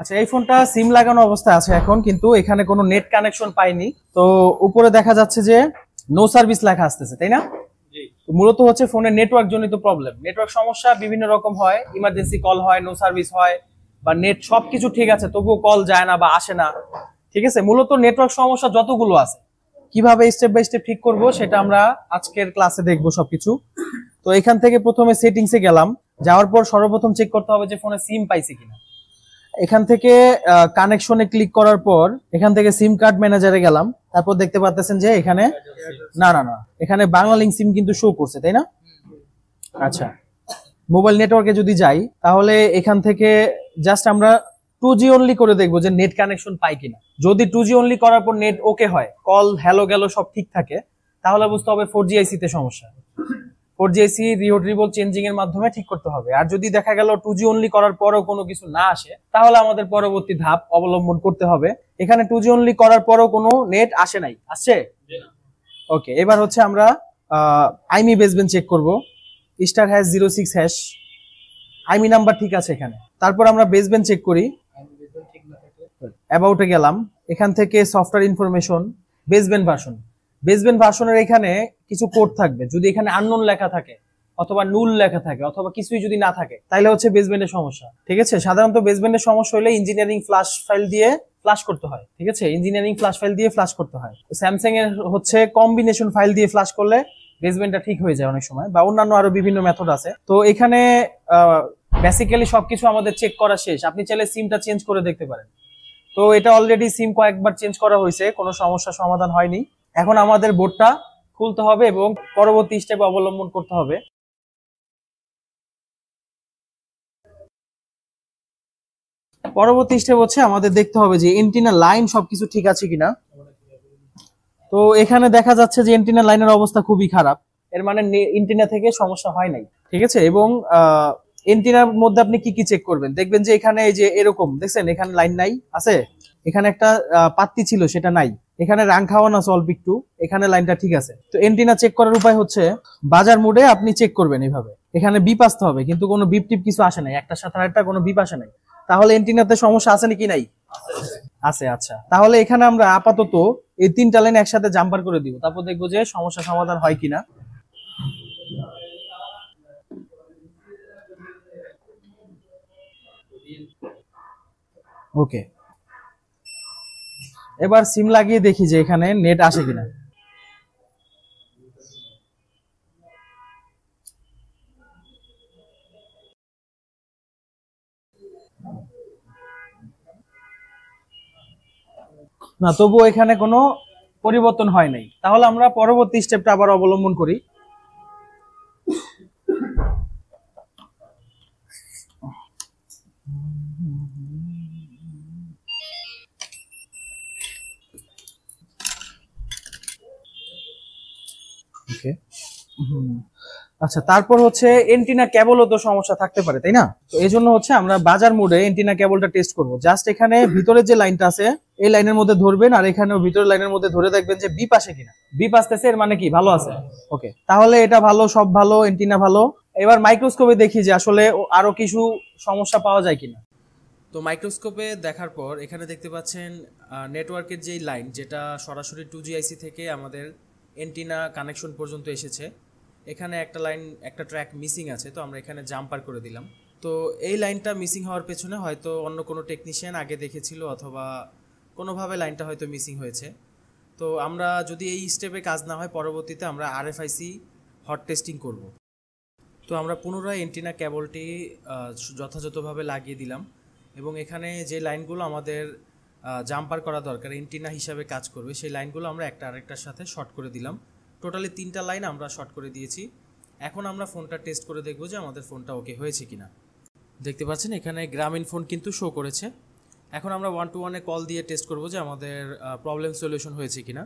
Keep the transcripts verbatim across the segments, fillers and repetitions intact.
আচ্ছা, এই ফোনটা সিম লাগানো অবস্থায় আছে এখন, কিন্তু এখানে কোনো নেট কানেকশন পাইনি। তো উপরে দেখা যাচ্ছে যে নো সার্ভিস লেখা আসতেছে, তাই না? মূলত হচ্ছে ফোনের নেটওয়ার্ক জনিত প্রবলেম। নেটওয়ার্ক সমস্যা বিভিন্ন রকম হয়, ইমার্জেন্সি কল হয়, নো সার্ভিস হয়, বা নেট সবকিছু ঠিক আছে তবুও কল যায় না বা আসে না। ঠিক আছে, মূলত নেটওয়ার্ক সমস্যা যতগুলো আছে কিভাবে স্টেপ বাই স্টেপ ঠিক করব সেটা আমরা আজকের ক্লাসে দেখবো সবকিছু। তো এখান থেকে প্রথমে সেটিংসে গেলাম, যাওয়ার পর সর্বপ্রথম চেক করতে হবে যে ফোনে সিম পাইছে কিনা। এখান থেকে কানেকশনে ক্লিক করার পর এখান থেকে সিম কার্ড ম্যানেজারে গেলাম, তারপর দেখতে পাচ্ছেন যে এখানে না না না এখানে বাংলা লিংক সিম কিন্তু শো করছে, তাই না? আচ্ছা, মোবাইল নেটওয়ার্কে যদি যাই তাহলে এখান থেকে জাস্ট আমরা টু জি অনলি করে দেখবো যে নেট কানেকশন পাই কিনা। যদি টু জি অনলি করার পর নেট ওকে হয়, কল হ্যালো গেল সব ঠিক থাকে, তাহলে বুঝতে হবে ফোর জি আইসি তে সমস্যা। ফোর জি আইসি রিওট্রিবল চেঞ্জিং এর মাধ্যমে ঠিক করতে হবে। আর যদি দেখা গেল টু জি অনলি করার পরেও কোনো কিছু না আসে, তাহলে আমাদের পরবর্তী ধাপ অবলম্বন করতে হবে। এখানে টু জি অনলি করার পরেও কোনো নেট আসে নাই, আসছে? ওকে, এবার হচ্ছে আমরা আইমি বেসবেন চেক করব। Star hash zero six hash IMEI number ঠিক আছে এখানে। তারপর আমরা বেসবেন চেক করি, অ্যাবাউটে গেলাম, এখান থেকে software information, baseband version. Baseband ভার্সনের এখানে কিছু কোড থাকবে, যদি এখানে আননোন লেখা থাকে অথবা নুল লেখা থাকে অথবা কিছুই যদি না থাকে তাহলে হচ্ছে বেসবেন্ডের সমস্যা। ঠিক আছে, সাধারণত বেসবেন্ডের সমস্যা হলে ইঞ্জিনিয়ারিং ফ্ল্যাশ ফাইল দিয়ে ফ্ল্যাশ করতে হয়। ঠিক আছে, ইঞ্জিনিয়ারিং ফ্ল্যাশ ফাইল দিয়ে ফ্ল্যাশ করতে হয়। স্যামসাং এর হচ্ছে কম্বিনেশন ফাইল দিয়ে ফ্ল্যাশ করলে বেসবেন্ডটা ঠিক হয়ে যায় অনেক সময়, বা অন্যান্য আরো বিভিন্ন মেথড আছে। তো এখানে বেসিক্যালি সবকিছু আমাদের চেক করা শেষ। আপনি চাইলে সিমটা চেঞ্জ করে দেখতে পারেন। তো এটা অলরেডি সিম কয়েকবার চেঞ্জ করা হয়েছে, কোনো সমস্যা সমাধান হয়নি। এখন আমাদের বোর্ডটা খুলতে হবে এবং পরবর্তী স্টেপ অবলম্বন করতে হবে। পরবর্তী স্টেপ হচ্ছে আমাদের দেখতে হবে যে এন্টিনা লাইন সবকিছু ঠিক আছে কিনা। তো এখানে দেখা যাচ্ছে যে এন্টিনা লাইনের অবস্থা খুবই খারাপ, এর মানে এন্টিনা থেকে সমস্যা হয় নাই। ঠিক আছে, এবং এন্টিনার মধ্যে আপনি কি কি চেক করবেন, দেখবেন যে এখানে এই যে এরকম দেখছেন, এখানে লাইন নাই আছে, এখানে একটা পাত্তি ছিল সেটা নাই, এখানে রাং খাওয়ানো আছে অল্প একটু, এখানে লাইনটা ঠিক আছে। তো এন্টিনা চেক করার উপায় হচ্ছে বাজার মোডে আপনি চেক করবেন এইভাবে, এখানে বিপ আসতে হবে, কিন্তু কোনো বিপ টিপ কিছু আসে নাই, একটা সাথে আরেকটা কোনো বিপ আসে নাই, তাহলে এন্টিনাতে সমস্যা আছে নাকি? নাই, আছে। আচ্ছা, তাহলে এখানে আমরা আপাতত এই তিনটা লাইন একসাথে জাম্পার করে দিব, তারপর দেখবো যে সমস্যা সমাধান হয় কিনা। ওকে, এবার সিম লাগিয়ে দেখি যে এখানে নেট আসে কিনা। না, তবুও এখানে কোনো পরিবর্তন হয় নাই, তাহলে আমরা পরবর্তী স্টেপটা আবার অবলম্বন করি। ওকে, আচ্ছা, তারপর হচ্ছে এন্টিনা কেবলও তো সমস্যা থাকতে পারে, তাই না? তো এই জন্য হচ্ছে আমরা বাজার মোডে এন্টিনা কেবলটা টেস্ট করব। জাস্ট এখানে ভিতরে যে লাইনটা আছে এই লাইনের মধ্যে ধরবেন, আর এখানেও ভিতরের লাইনের মধ্যে ধরে দেখবেন যে বিপ আসে কিনা। বিপ আসতেছে, এর মানে কি ভালো আছে। ওকে, তাহলে এটা ভালো, সব ভালো, এন্টিনা ভালো। এবার মাইক্রোস্কোপে দেখি যে আসলে আরো কিছু সমস্যা পাওয়া যায় কিনা। তো মাইক্রোস্কোপে দেখার পর এখানে দেখতে পাচ্ছেন নেটওয়ার্কের যেই লাইন, যেটা সরাসরি টু জি আইসি থেকে আমাদের এন্টিনা কানেকশন পর্যন্ত এসেছে, এখানে একটা লাইন, একটা ট্র্যাক মিসিং আছে। তো আমরা এখানে জাম্পার করে দিলাম। তো এই লাইনটা মিসিং হওয়ার পেছনে হয়তো অন্য কোনো টেকনিশিয়ান আগে দেখেছিল, অথবা কোনোভাবে লাইনটা হয়তো মিসিং হয়েছে। তো আমরা যদি এই স্টেপে কাজ না হয়, পরবর্তীতে আমরা আরএফআইসি হট টেস্টিং করব। তো আমরা পুনরায় এন্টিনা কেবলটি যথাযথভাবে লাগিয়ে দিলাম, এবং এখানে যে লাইনগুলো আমাদের জাম্পার করা দরকার, এন্টিনা হিসাবে কাজ করবে, সেই লাইনগুলো আমরা একটা আরেকটার সাথে শর্ট করে দিলাম। টোটালি তিনটা লাইন আমরা শর্ট করে দিয়েছি। এখন আমরা ফোনটা টেস্ট করে দেখব যে আমাদের ফোনটা ওকে হয়েছে কিনা। দেখতে পাচ্ছেন এখানে গ্রামীণ ফোন কিন্তু শো করেছে। এখন আমরা ওয়ান টু ওয়ানে কল দিয়ে টেস্ট করব যে আমাদের প্রবলেম সলিউশন হয়েছে কিনা।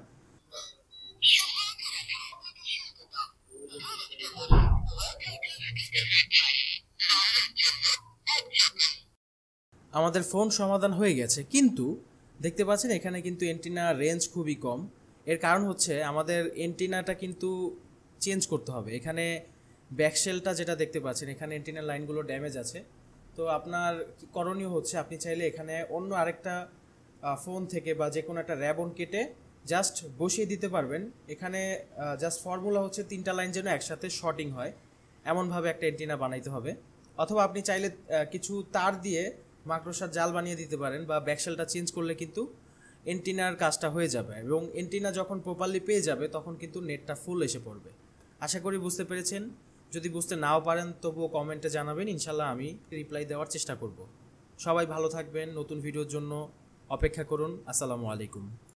আমাদের ফোন সমাধান হয়ে গেছে, কিন্তু দেখতে পাচ্ছেন এখানে কিন্তু এন্টিনা রেঞ্জ খুবই কম। এর কারণ হচ্ছে আমাদের এন্টিনাটা কিন্তু চেঞ্জ করতে হবে। এখানে ব্যাকশেলটা যেটা দেখতে পাচ্ছেন, এখানে এন্টিনার লাইনগুলো ড্যামেজ আছে। তো তো আপনার করণীয় হচ্ছে আপনি চাইলে এখানে অন্য আরেকটা ফোন থেকে বা যে কোনো একটা র্যাবন কেটে জাস্ট বসিয়ে দিতে পারবেন। এখানে জাস্ট ফর্মুলা হচ্ছে তিনটা লাইন যেন একসাথে শর্টিং হয় এমনভাবে একটা এন্টিনা বানাইতে হবে। অথবা আপনি চাইলে কিছু তার দিয়ে মাকড়সার জাল বানিয়ে দিতে পারেন, বা ব্যাকশেলটা চেঞ্জ করলে কিন্তু এন্টিনার কাজটা হয়ে যাবে, এবং এন্টিনা যখন প্রপারলি পেয়ে যাবে তখন কিন্তু নেটটা ফুল এসে পড়বে। আশা করি বুঝতে পেরেছেন। যদি বুঝতে নাও পারেন তবুও কমেন্টে জানাবেন, ইনশাল্লাহ আমি রিপ্লাই দেওয়ার চেষ্টা করব। সবাই ভালো থাকবেন, নতুন ভিডিওর জন্য অপেক্ষা করুন। আসসালামু আলাইকুম।